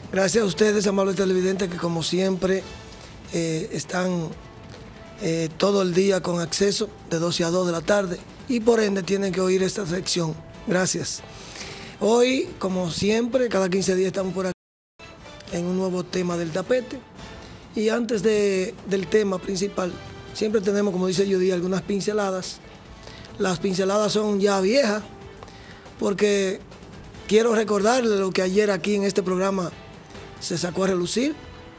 Gracias a ustedes, amables televidentes, que como siempre están todo el día con acceso de 12 a 2 de la tarde y por ende tienen que oír esta sección. Gracias. Hoy, como siempre, cada 15 días estamos por aquí en un nuevo tema del tapete. Y antes del tema principal, siempre tenemos, como dice Judy, algunas pinceladas. Las pinceladas son ya viejas, porque quiero recordarle lo que ayer aquí en este programa se sacó a relucir,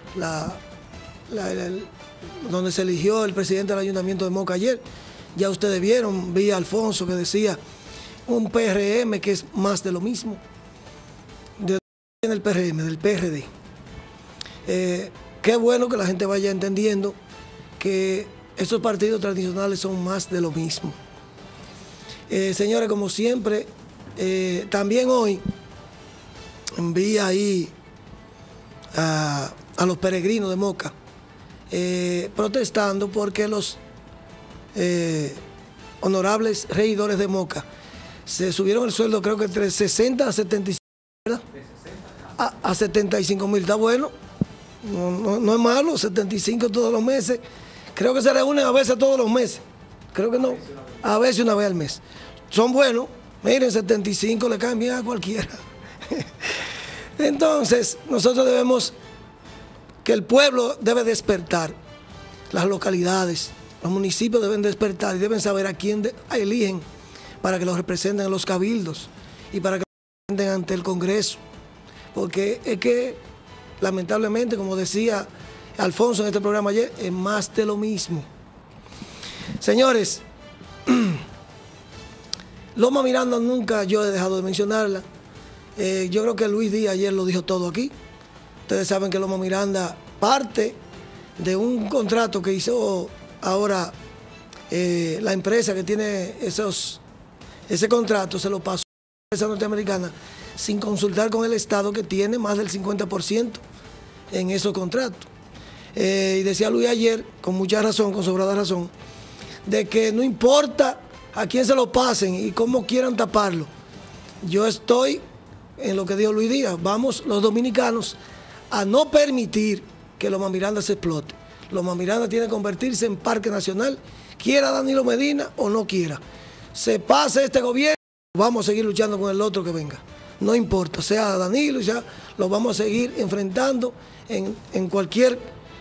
donde se eligió el presidente del Ayuntamiento de Moca ayer. Ya ustedes vieron, vi a Alfonso que decía un PRM que es más de lo mismo. Del PRM, del PRD. Qué bueno que la gente vaya entendiendo que estos partidos tradicionales son más de lo mismo. Señores, como siempre, también hoy vi ahí a los peregrinos de Moca protestando porque los honorables regidores de Moca se subieron el sueldo, creo que entre 60 a 75, ¿verdad? A 75,000, está bueno. No es malo, 75 todos los meses. Creo que se reúnen a veces todos los meses. Creo que no, a veces una vez al mes. Son buenos, miren, 75 le caen bien a cualquiera. Entonces, nosotros debemos, que el pueblo debe despertar, las localidades, los municipios deben despertar y deben saber a quién eligen para que los representen en los cabildos y para que los representen ante el Congreso. Porque es que, lamentablemente, como decía Alfonso en este programa ayer, es más de lo mismo. Señores, Loma Miranda nunca yo he dejado de mencionarla. Yo creo que Luis Díaz ayer lo dijo todo aquí. Ustedes saben que Loma Miranda parte de un contrato que hizo ahora la empresa que tiene ese contrato, se lo pasó a la empresa norteamericana sin consultar con el Estado, que tiene más del 50% en esos contratos. Y decía Luis ayer, con mucha razón, con sobrada razón, de que no importa a quién se lo pasen y cómo quieran taparlo. Yo estoy en lo que dijo Luis Díaz. Vamos los dominicanos a no permitir que Loma Miranda se explote. Loma Miranda tiene que convertirse en parque nacional, quiera Danilo Medina o no quiera. Se pase este gobierno, vamos a seguir luchando con el otro que venga. No importa, sea Danilo, ya lo vamos a seguir enfrentando en cualquier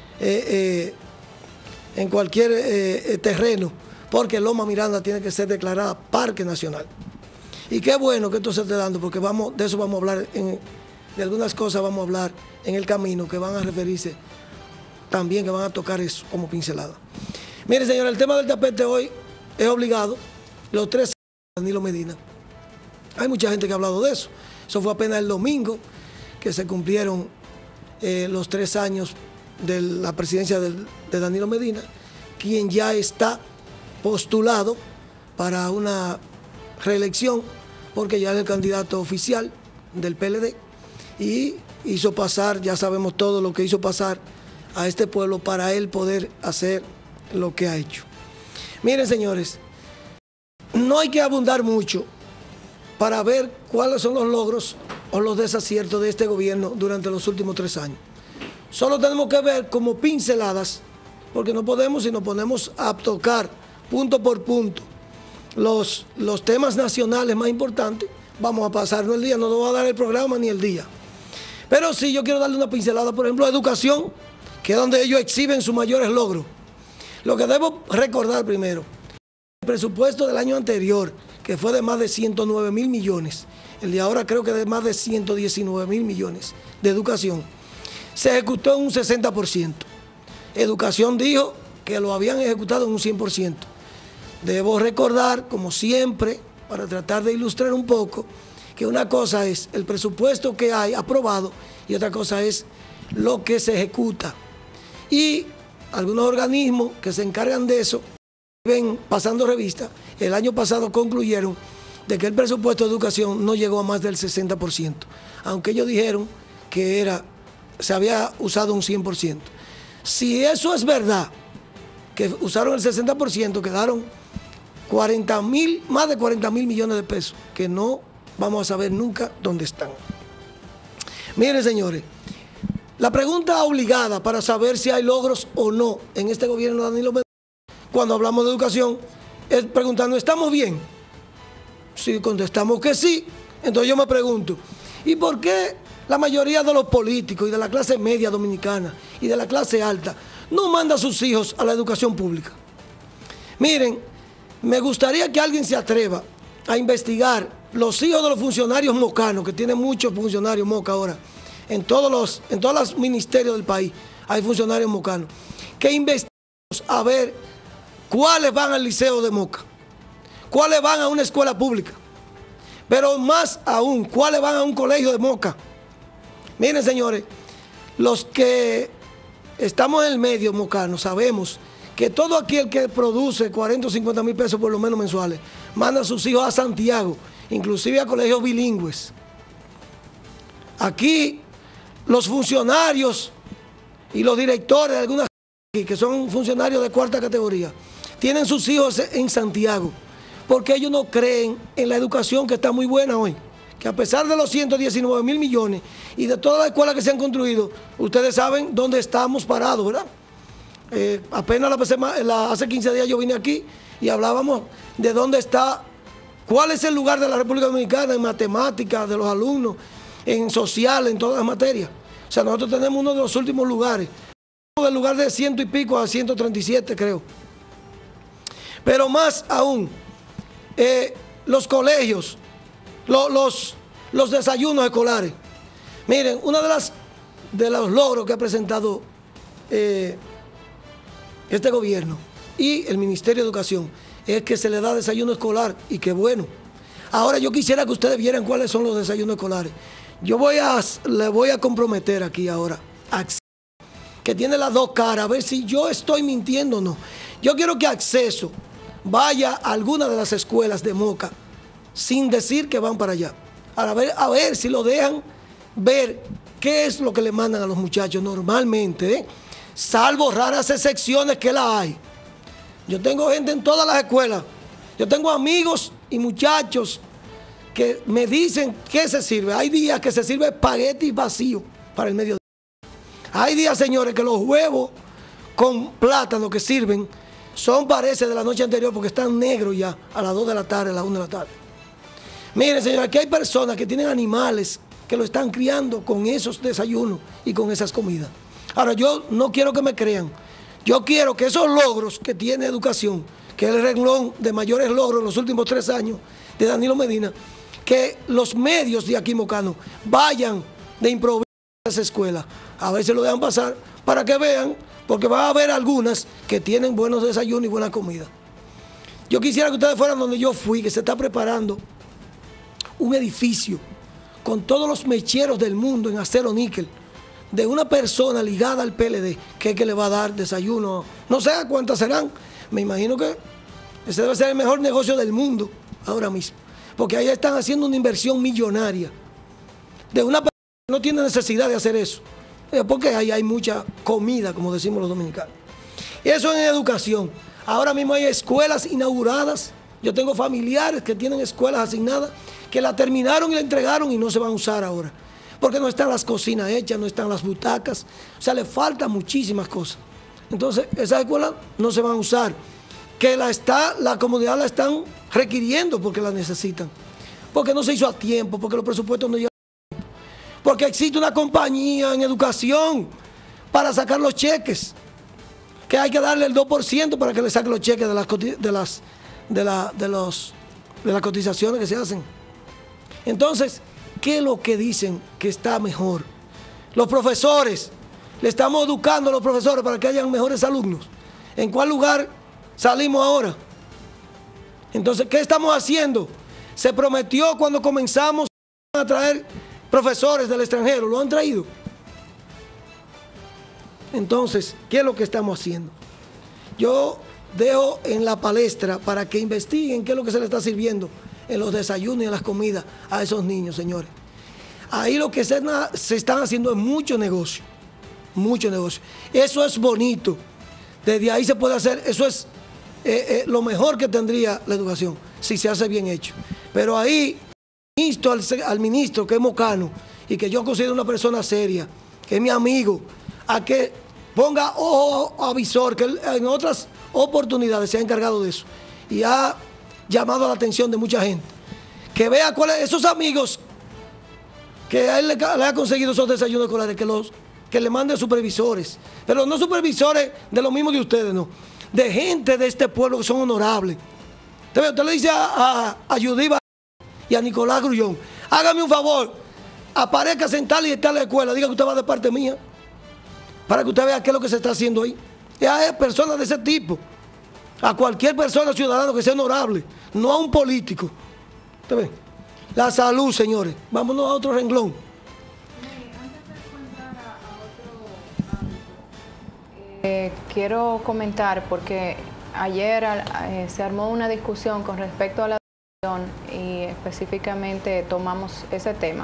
terreno, porque Loma Miranda tiene que ser declarada parque nacional. Y qué bueno que esto se esté dando, porque de eso vamos a hablar, de algunas cosas vamos a hablar en el camino, que van a referirse también, que van a tocar eso como pincelada. Mire, señor, el tema del tapete hoy es obligado, los 3 años de Danilo Medina. Hay mucha gente que ha hablado de eso. Eso fue apenas el domingo que se cumplieron los 3 años de la presidencia de Danilo Medina, quien ya está postulado para una reelección, porque ya es el candidato oficial del PLD y hizo pasar, ya sabemos todo lo que hizo pasar a este pueblo para él poder hacer lo que ha hecho. Miren, señores, no hay que abundar mucho para ver cuáles son los logros o los desaciertos de este gobierno durante los últimos 3 años. Solo tenemos que ver como pinceladas, porque no podemos, si nos ponemos a tocar punto por punto los temas nacionales más importantes, vamos a pasarnos el día, no nos va a dar el programa ni el día. Pero sí, yo quiero darle una pincelada, por ejemplo, a educación, que es donde ellos exhiben sus mayores logros. Lo que debo recordar primero, el presupuesto del año anterior, que fue de más de 109,000 millones, el de ahora creo que de más de 119,000 millones de educación, se ejecutó en un 60%. Educación dijo que lo habían ejecutado en un 100%. Debo recordar, como siempre, para tratar de ilustrar un poco, que una cosa es el presupuesto que hay aprobado y otra cosa es lo que se ejecuta. Y algunos organismos que se encargan de eso, ven pasando revista, el año pasado concluyeron de que el presupuesto de educación no llegó a más del 60%, aunque ellos dijeron que se había usado un 100%. Si eso es verdad, que usaron el 60%, quedaron más de 40,000 millones de pesos, que no vamos a saber nunca dónde están. Miren, señores, La pregunta obligada para saber si hay logros o no en este gobierno de Danilo Medina, cuando hablamos de educación, es preguntarnos, ¿estamos bien? Si contestamos que sí, entonces yo me pregunto, ¿y por qué la mayoría de los políticos y de la clase media dominicana y de la clase alta no manda a sus hijos a la educación pública? Miren, me gustaría que alguien se atreva a investigar los hijos de los funcionarios mocanos, que tienen muchos funcionarios moca ahora, en todos los ministerios del país hay funcionarios mocanos, que investiguen a ver cuáles van al liceo de Moca, cuáles van a una escuela pública, pero más aún, cuáles van a un colegio de Moca. Miren, señores, los que estamos en el medio mocano sabemos que todo aquel que produce 40 o 50 mil pesos por lo menos mensuales, manda a sus hijos a Santiago, inclusive a colegios bilingües. Aquí los funcionarios y los directores de algunas que son funcionarios de cuarta categoría, tienen sus hijos en Santiago, porque ellos no creen en la educación que está muy buena hoy, que a pesar de los 119 mil millones y de todas las escuelas que se han construido, ustedes saben dónde estamos parados, ¿verdad? Apenas hace 15 días yo vine aquí y hablábamos de dónde está, cuál es el lugar de la República Dominicana en matemáticas, de los alumnos, en social, en todas las materias. O sea, nosotros tenemos uno de los últimos lugares, del lugar de 100 y pico a 137 creo. Pero más aún, los colegios, los desayunos escolares. Miren, uno de los logros que ha presentado este gobierno y el Ministerio de Educación es que se le da desayuno escolar, y qué bueno. Ahora yo quisiera que ustedes vieran cuáles son los desayunos escolares. Le voy a comprometer aquí ahora, que tiene las dos caras, a ver si yo estoy mintiendo o no. Yo quiero que Acceso vaya a alguna de las escuelas de Moca sin decir que van para allá, a ver si lo dejan ver qué es lo que le mandan a los muchachos normalmente, salvo raras excepciones que la hay. Yo tengo gente en todas las escuelas, yo tengo amigos y muchachos que me dicen qué se sirve. Hay días que se sirve espagueti vacío para el mediodía. Hay días, señores, que los huevos con plátano que sirven parece de la noche anterior, porque están negros ya a las 2 de la tarde, a las 1 de la tarde. Miren, señores, aquí hay personas que tienen animales que lo están criando con esos desayunos y con esas comidas. Ahora, yo no quiero que me crean. Yo quiero que esos logros que tiene educación, que es el renglón de mayores logros en los últimos 3 años de Danilo Medina, que los medios de aquí mocanos vayan de improviso a esa escuela, a ver si lo dejan pasar, para que vean, porque va a haber algunas que tienen buenos desayunos y buena comida. Yo quisiera que ustedes fueran donde yo fui, que se está preparando un edificio con todos los mecheros del mundo en acero níquel, de una persona ligada al PLD, que es que le va a dar desayuno. No sé cuántas serán, me imagino que ese debe ser el mejor negocio del mundo ahora mismo, porque ahí están haciendo una inversión millonaria de una persona que no tiene necesidad de hacer eso, porque ahí hay mucha comida, como decimos los dominicanos. Y eso en educación. Ahora mismo hay escuelas inauguradas. Yo tengo familiares que tienen escuelas asignadas, que la terminaron y la entregaron y no se van a usar ahora, porque no están las cocinas hechas, no están las butacas, o sea, le faltan muchísimas cosas. Entonces, esas escuelas no se van a usar, que la comunidad la están requiriendo porque la necesitan, porque no se hizo a tiempo, porque los presupuestos no llegan a tiempo, porque existe una compañía en educación para sacar los cheques, que hay que darle el 2% para que le saquen los cheques de las cotizaciones que se hacen. Entonces, ¿qué es lo que dicen que está mejor? Los profesores, le estamos educando a los profesores para que hayan mejores alumnos. ¿En cuál lugar salimos ahora? Entonces, ¿qué estamos haciendo? Se prometió cuando comenzamos a traer profesores del extranjero, ¿lo han traído? Entonces, ¿qué es lo que estamos haciendo? Yo dejo en la palestra para que investiguen qué es lo que se le está sirviendo en los desayunos y en las comidas a esos niños, señores. Ahí lo que se están haciendo es mucho negocio, mucho negocio. Eso es bonito, desde ahí se puede hacer, eso es lo mejor que tendría la educación, si se hace bien hecho. Pero ahí insto al ministro, que es mocano, y que yo considero una persona seria, que es mi amigo, a que ponga ojo avisor, que él en otras oportunidades se ha encargado de eso y ha llamado la atención de mucha gente. Que vea cuáles esos amigos que a él le ha conseguido esos desayunos escolares, que le manden supervisores, pero no supervisores de lo mismo de ustedes, no, de gente de este pueblo que son honorables. Usted le dice a Yudiva y a Nicolás Grullón, hágame un favor, aparezca sentarle y está en la escuela, diga que usted va de parte mía, para que usted vea qué es lo que se está haciendo ahí. Y a personas de ese tipo, a cualquier persona ciudadano que sea honorable, no a un político. ¿Usted ve? La salud, señores. Vámonos a otro renglón. Quiero comentar porque ayer se armó una discusión con respecto a la educación y específicamente tomamos ese tema.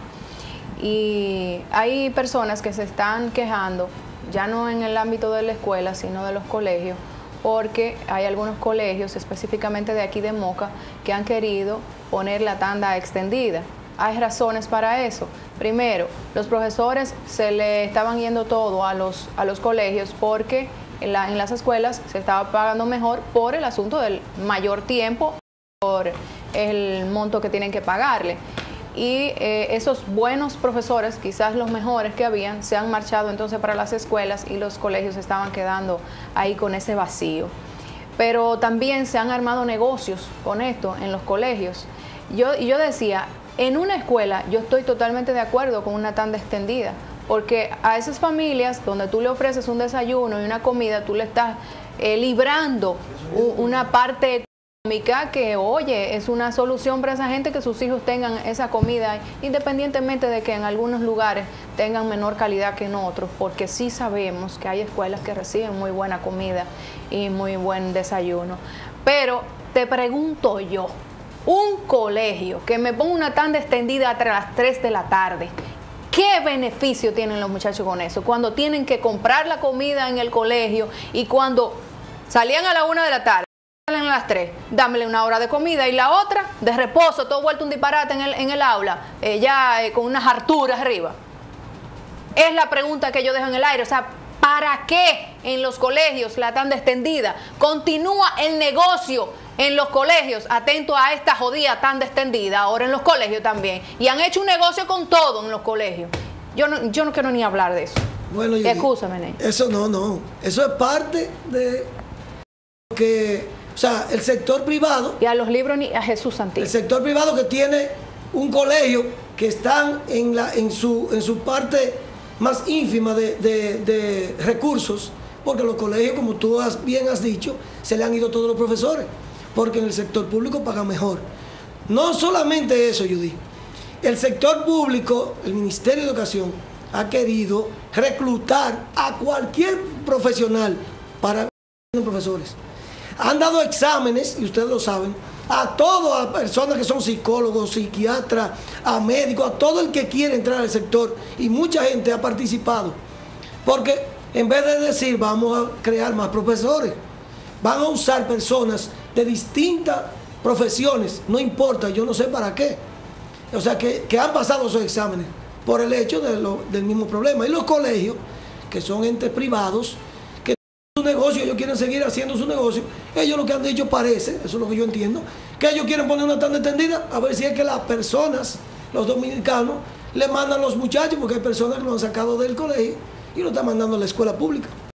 Y hay personas que se están quejando, ya no en el ámbito de la escuela, sino de los colegios, porque hay algunos colegios, específicamente de aquí de Moca, que han querido poner la tanda extendida. Hay razones para eso. Primero, los profesores se le estaban yendo todo a los colegios porque en las escuelas se estaba pagando mejor por el asunto del mayor tiempo, por el monto que tienen que pagarle. Y esos buenos profesores, quizás los mejores que habían, se han marchado entonces para las escuelas y los colegios estaban quedando ahí con ese vacío. Pero también se han armado negocios con esto en los colegios. Yo decía, en una escuela yo estoy totalmente de acuerdo con una tanda extendida, porque a esas familias donde tú le ofreces un desayuno y una comida, tú le estás librando una parte económica que, oye, es una solución para esa gente que sus hijos tengan esa comida, independientemente de que en algunos lugares tengan menor calidad que en otros, porque sí sabemos que hay escuelas que reciben muy buena comida y muy buen desayuno. Pero te pregunto yo, un colegio que me ponga una tanda extendida hasta las 3 de la tarde, ¿qué beneficio tienen los muchachos con eso? Cuando tienen que comprar la comida en el colegio y cuando salían a la 1 de la tarde, salen a las 3, dámele una hora de comida y la otra de reposo, todo vuelto un disparate en el aula, con unas harturas arriba. Es la pregunta que yo dejo en el aire, o sea, ¿para qué en los colegios la tanda extendida? Continúa el negocio en los colegios, atento a esta jodida tanda extendida, ahora en los colegios también. Y han hecho un negocio con todo en los colegios. Yo no quiero ni hablar de eso. Bueno, excúsame, Ney. Eso no. Eso es parte de que, o sea, el sector privado. Y a los libros ni a Jesús Santísimo. El sector privado que tiene un colegio que están en su parte más ínfima de recursos, porque los colegios, como tú bien has dicho, se le han ido todos los profesores, porque en el sector público pagan mejor. No solamente eso, Judy. El sector público, el Ministerio de Educación, ha querido reclutar a cualquier profesional para profesores. Han dado exámenes, y ustedes lo saben, a todas las personas que son psicólogos, psiquiatras, a médicos, a todo el que quiere entrar al sector, y mucha gente ha participado, porque en vez de decir vamos a crear más profesores, van a usar personas de distintas profesiones, no importa, yo no sé para qué, o sea que han pasado esos exámenes por el hecho del mismo problema. Y los colegios, que son entes privados, que su negocio, ellos quieren seguir haciendo su negocio, ellos lo que han dicho parece, eso es lo que yo entiendo, que ellos quieren poner una tanda extendida, a ver si es que las personas, los dominicanos, le mandan los muchachos, porque hay personas que lo han sacado del colegio y lo están mandando a la escuela pública.